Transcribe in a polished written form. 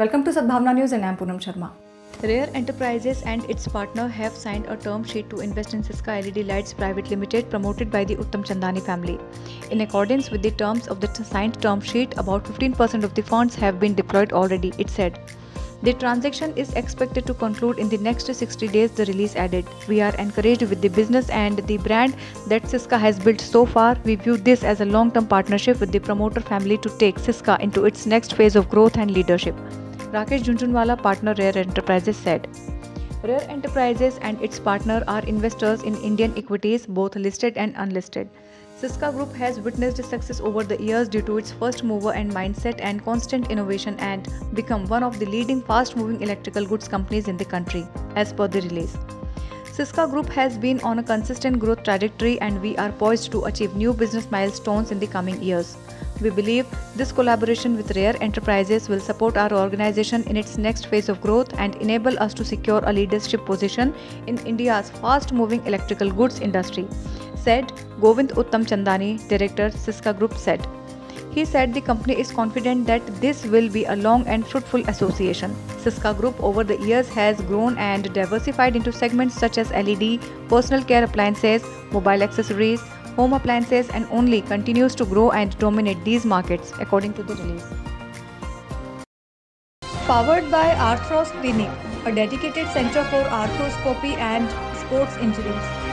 Welcome to Sadbhavna News and I am Poonam Sharma. Rare Enterprises and its partner have signed a term sheet to invest in Syska LED Lights Private Limited, promoted by the Uttam Chandani family. In accordance with the terms of the signed term sheet, about 15% of the funds have been deployed already, it said. The transaction is expected to conclude in the next 60 days, the release added. We are encouraged with the business and the brand that Syska has built so far. We view this as a long-term partnership with the promoter family to take Syska into its next phase of growth and leadership. Rakesh Jhunjhunwala, partner Rare Enterprises, said. Rare Enterprises and its partner are investors in Indian equities, both listed and unlisted. Syska Group has witnessed success over the years due to its first mover and mindset and constant innovation, and become one of the leading fast-moving electrical goods companies in the country, as per the release. Syska Group has been on a consistent growth trajectory and we are poised to achieve new business milestones in the coming years. We believe this collaboration with Rare Enterprises will support our organization in its next phase of growth and enable us to secure a leadership position in India's fast-moving electrical goods industry, said Govind Uttam Chandani, Director, Syska Group, said. He said the company is confident that this will be a long and fruitful association. Syska Group over the years has grown and diversified into segments such as LED, personal care appliances, mobile accessories, home appliances, and only continues to grow and dominate these markets, according to the release. Powered by Arthros Clinic, a dedicated center for arthroscopy and sports injuries.